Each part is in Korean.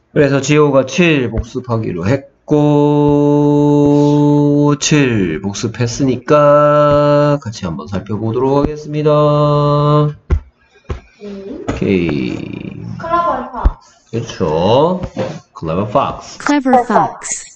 그래서 지호가 7 복습하기로 했고 7 복습했으니까 같이 한번 살펴보도록 하겠습니다. 오케이. Clever fox. 그렇죠. Clever fox. Clever fox.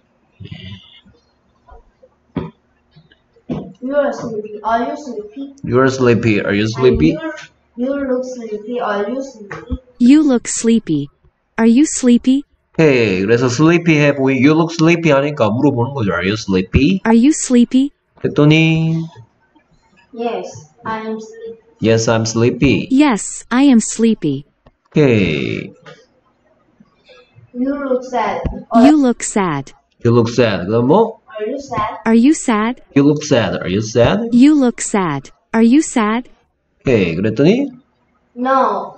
You're sleepy. Are you sleepy? You're sleepy. Are you sleepy? You look sleepy. Are you sleepy? You look sleepy. Are you sleepy? 오케이. 그래서 sleepy 보이 you look sleepy 하니까 물어보는 거죠. Are you sleepy? Are you sleepy? 했더니 Yes, I am sleepy. Yes, I'm sleepy. Yes, I am sleepy. 오케이. You look sad. You look sad. You look sad. 그다음 뭐? Are you sad? Are you sad? You look sad. Are you sad? You look sad. Are you sad? 오케이. 그랬더니 No.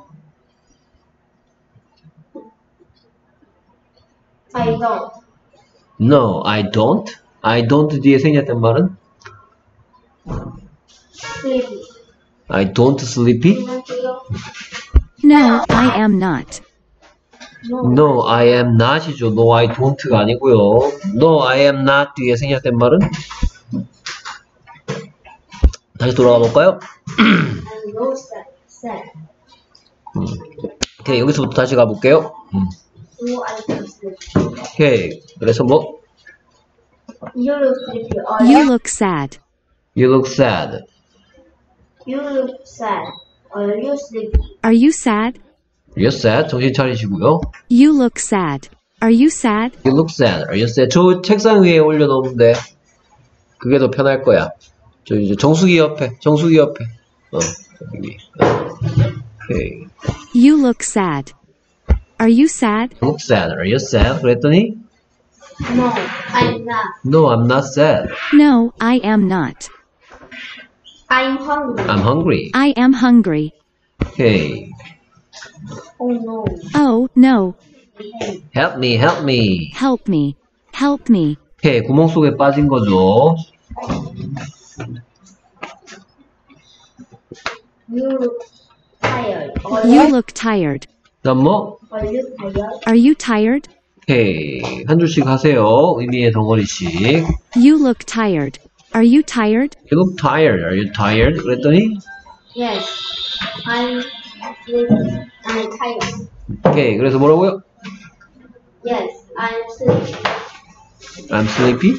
I don't. No, I don't. I don't 뒤에 생략된 말은 Sleepy. I don't sleepy. No, I am not. No, I am not이죠. No, I don't가 아니고요. No, I am not 뒤에 생략된 말은 다시 돌아가 볼까요? I'm no sad. 오케이, 여기서부터 다시 가볼게요. No, I don't sleep. 오케이, 그래서 뭐? You look sleepy. Are You look sad. You look sad. You look sad. Are you sleepy? Are you sad? You're sad. 정신 차리시고요. You look sad. Are you sad? You look sad. Are you sad? 저 책상 위에 올려놓으면 그게 더 편할 거야. 저 이제 정수기 옆에. 저기 위에. 오케이. You look sad. Are you sad? You look sad. Are you sad? 그랬더니 No, I'm not. No, I'm not sad. No, I am not. I'm hungry. I'm hungry. I am hungry. 오케이. Oh no. Oh, no. Help me, help me. Help me. Help me. 오케이, 구멍 속에 빠진 거죠. You look tired. You look tired. 그다음 뭐? Are you tired? Are you tired? 오케이, 한 줄씩 하세요. 의미의 덩어리씩. You look tired. Are you tired? You look tired. Are you tired? 그랬더니 Yes. I'm sleepy. I'm tired. 오케이, 그래서 뭐라고요? Yes, I'm sleepy. I'm sleepy?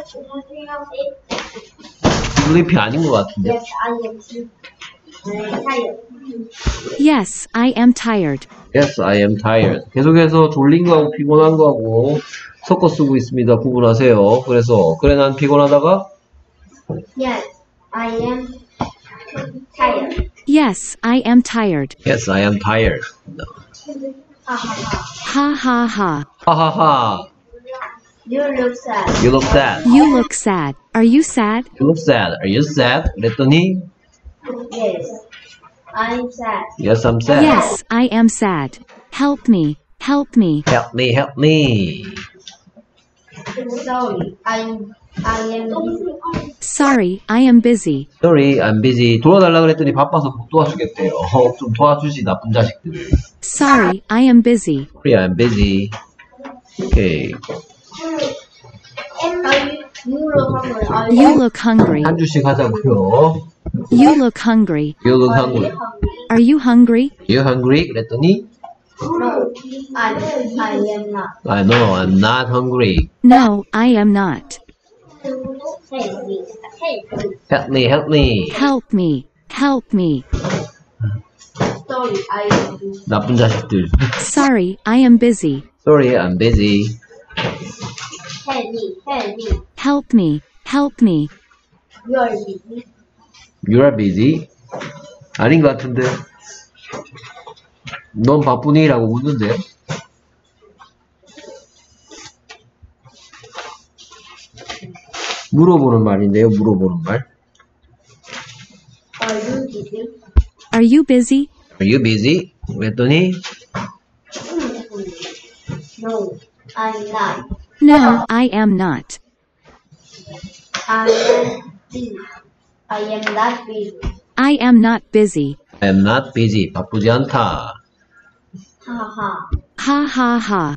sleepy 아닌 것 같은데. Yes, I am sleepy. I'm tired. Yes, I am tired. Yes, I am tired. 계속해서 졸린 거하고 피곤한 거하고 섞어 쓰고 있습니다. 구분하세요. 그래서 그래 난 피곤하다가 Yes, I am tired. Yes, I am tired. Yes, I am tired. Ha ha ha. Ha ha ha. 하하하. You look sad. You look sad. You look sad. Are you sad? You look sad. Are you sad? 그랬더니 Yes, I'm sad. Yes, I'm sad. Yes, I am sad. Help me. Help me. Help me, help me. Sorry, I am busy. Sorry, I am busy. Sorry, I'm busy. 도와달라 그랬더니 바빠서 못 도와주겠대요. 좀 도와주지 나쁜 자식들. Sorry, I am busy. Sorry, I'm busy. 오케이. You look hungry. Are You look hungry. 한 줄씩 하자고요. You look hungry. You look you hungry. hungry? Are you hungry? You hungry? 그랬더니 No, I am not. I know I'm not hungry. No, I am not. Help me. Help me, help me. Help me. Help me. Sorry, I am busy. 나쁜 자식들. Sorry, I am busy. Sorry, I'm busy. Help me. Help me. Help me. Help me. You are busy. You are busy? 아닌 것 같은데. 넌 바쁘니? 라고 묻는데. 물어보는 말인데요, 물어보는 말. Are you busy? Are you busy? Are you busy? 그랬더니 No, I'm not. No, I am not. I am busy. I am not busy. I am not busy. I am not busy. 바쁘지 않다. Haha. Ha ha ha.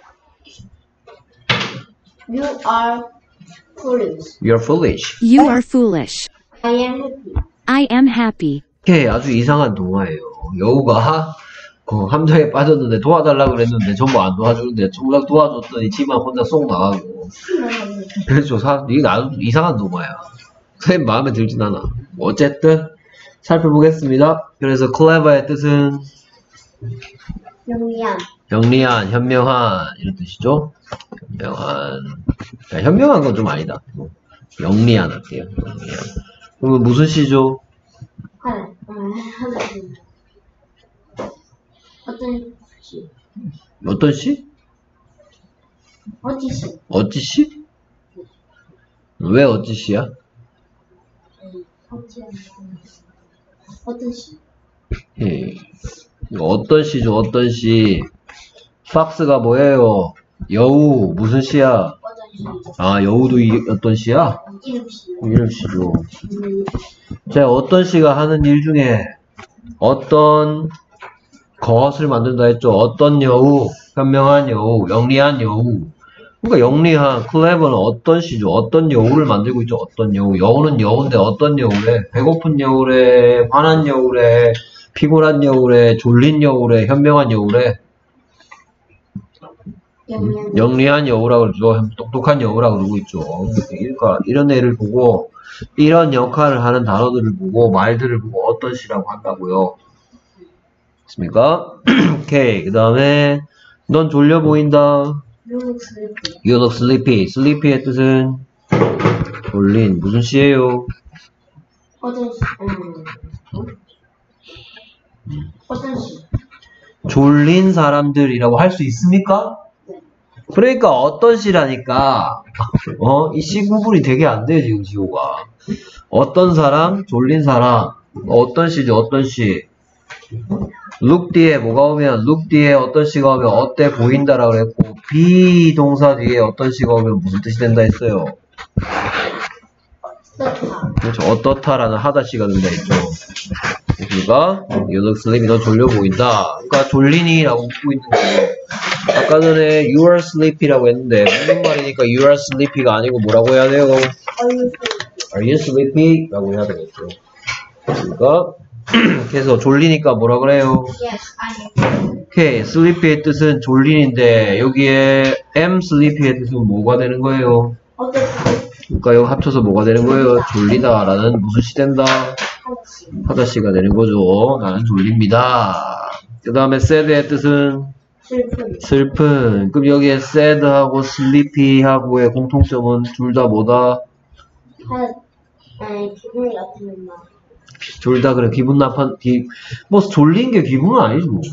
You are foolish. You're foolish. You are foolish. I am happy. I am happy. 이렇게 아주 이상한 동화예요. 여우가 함정에 빠졌는데 도와달라고 그랬는데 전부 안 도와주는데 정작 도와줬더니 지만 혼자 쏙 나가고. 그렇죠. 이게 아주 이상한 동화야. 선생님 마음에 들진 않아. 어쨌든 살펴보겠습니다. 그래서 clever의 뜻은 영리한. 영리한, 현명한 이런 뜻이죠. 현명한. 야, 현명한 건 좀 아니다. 영리한 할게요. 영리한. 그러면 무슨 시죠? 하나. 어떤 시? 어떤 시? 어찌 시? 어찌 시? 왜 어찌 시야? 어떤 시? 예. 이거 어떤 시죠? 어떤 시? 박스가 뭐예요? 여우 무슨 시야? 어떤 시? 아 여우도 어떤 시야? 이름 시. 이름 시죠. 자 어떤 시가 하는 일 중에 어떤 것을 만든다 했죠. 어떤 여우, 현명한 여우, 영리한 여우. 그러니까 영리한, 클레버는 어떤 시죠. 어떤 여우를 만들고 있죠. 어떤 여우. 여우는 여우인데 어떤 여우래. 배고픈 여우래, 화난 여우래, 피곤한 여우래, 졸린 여우래, 현명한 여우래. 영리한 여우라고 그러죠. 똑똑한 여우라고 그러고 있죠. 그러니까 이런 애를 보고 이런 역할을 하는 단어들을 보고 말들을 보고 어떤 시라고 한다고요. 됐습니까? 오케이. 그 다음에 넌 졸려 보인다. You look sleepy. sleepy의 뜻은 졸린. 무슨 시예요? 어떤 시? 어떤 시? 졸린 사람들이라고 할 수 있습니까? 그러니까 어떤 시라니까 이 시 구분이 되게 안 돼 지금 지호가. 어떤 사람, 졸린 사람. 어떤 시죠? 어떤 시? look 뒤에 뭐가 오면 look 뒤에 어떤 시가 오면 어때 보인다라고 그랬고 비동사 뒤에 어떤 시가 오면 무슨 뜻이 된다 했어요? 어떻다. 그렇죠. 어떻다라는 하다 시가 된다 했죠. 그러니까 you look sleepy. 너 졸려 보인다. 그러니까 졸리니라고 묻고 있는 거예요. 아까 전에 you are sleepy라고 했는데 무슨 말이니까 you are sleepy가 아니고 뭐라고 해야 돼요? Are you sleepy? 라고 해야 되겠죠. 그러니까 그래서 졸리니까 뭐라 그래요? Yes, I am. 오케이, sleepy의 뜻은 졸린인데 여기에 am sleepy의 뜻은 뭐가 되는 거예요? 어떤 시? 그러니까 이거 합쳐서 뭐가 되는 거예요? 졸리다라는 무슨 시 된다? 하다시가 되는 거죠. 나는 졸립니다. 그 다음에 sad의 뜻은 슬픈. 슬픈. 그럼 여기에 sad하고 sleepy하고의 공통점은 둘 다 뭐다? 기분이 나쁘면 둘 다 그래. 기분 뭐 졸린 게 기분은 아니지 뭐.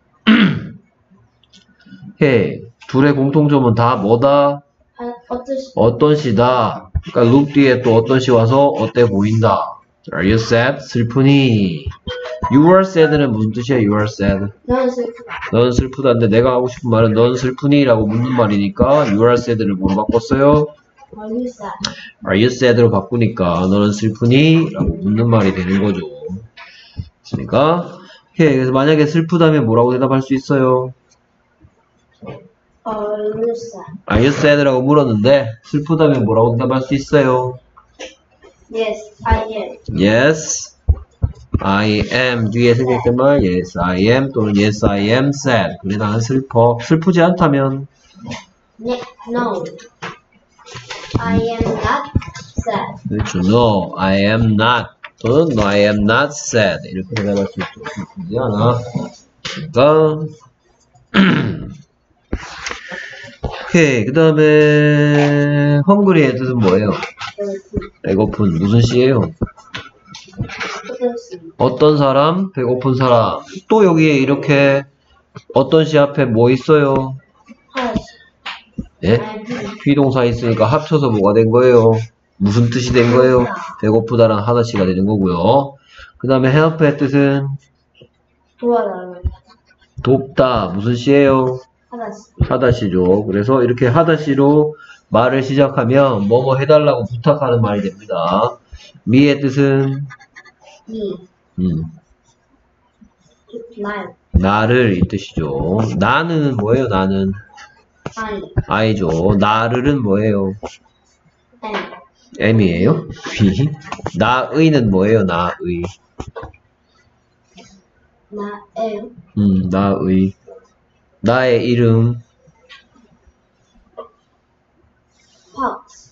해. 둘의 공통점은 다 뭐다? 어떤 시? 어떤 시다. 그러니까 look 뒤에 또 어떤 시 와서 어때 보인다. Are you sad? 슬프니. You are sad는 무슨 뜻이야? You are sad. 너는 슬프다. 넌 슬프다인데 내가 하고 싶은 말은 넌 슬프니? 라고 묻는 말이니까 You are sad를 뭐로 바꿨어요? Are you sad? Are you sad로 바꾸니까 너는 슬프니? 라고 묻는 말이 되는 거죠. 됐습니까? 오케이. 그래서 만약에 슬프다면 뭐라고 대답할 수 있어요? Are you sad? Are you sad라고 물었는데 슬프다면 뭐라고 대답할 수 있어요? Yes, I am. Yes, I am. 뒤에 생겼던 말 Yes, I am 또는 Yes, I am sad. 그래 나는 슬퍼. 슬프지 않다면 No, I am not sad. 그렇죠. No, I am not. 또는 No, I am not sad. 이렇게 대답할 수 있죠. 슬프지 않아. 그러니까 오케이. 그 다음에 헝그리의 뜻은 뭐예요? 배고픈. 무슨 시예요? 어떤 시? 어떤 사람? 배고픈 사람. 또 여기에 이렇게 어떤 시 앞에 뭐 있어요? 하나씩. 예? 비동사 있으니까 합쳐서 뭐가 된 거예요? 무슨 뜻이 된 거예요? 배고프다라는 하다시가 되는 거고요. 그 다음에 help의 뜻은 도와달라는 돕다. 무슨 시예요? 하나씩. 하다시죠. 그래서 이렇게 하다시로 말을 시작하면 뭐뭐 해달라고 부탁하는 말이 됩니다. me의 뜻은 Me. 음, 날. 나를 이 뜻이죠. 나는 뭐예요? 나는 I, I죠. 나를은 뭐예요? M, M이에요? V. 나의는 뭐예요? 나의. 나, M, 나의. 나의 이름. Pox,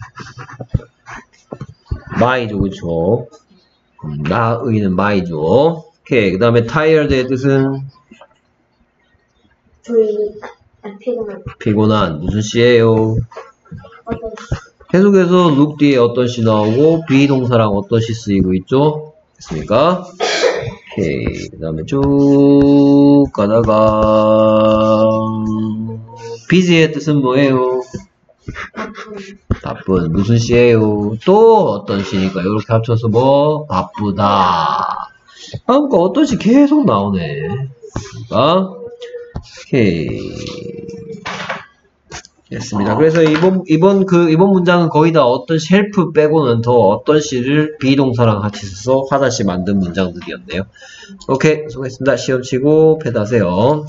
my죠, 그쵸? 나의는 my죠. 오케이. 그 다음에 tired의 뜻은 피곤한. 무슨 시예요? 어떤 계속해서 look 뒤에 어떤 시 나오고 비동사랑 어떤 시 쓰이고 있죠? 됐습니까? 오케이. 그 다음에 쭉 가다가 busy의 뜻은 뭐예요? 바쁜. 무슨 시예요? 또 어떤 시니까 이렇게 합쳐서 뭐? 바쁘다. 다음 거 어떤 시 계속 나오네. 오케이. 됐습니다. 그래서 이번 문장은 거의 다 어떤 헬프 빼고는 더 어떤 시를 비동사랑 같이 써서 하나씩 만든 문장들이었네요. 오케이. 수고했습니다. 시험 치고 패드하세요.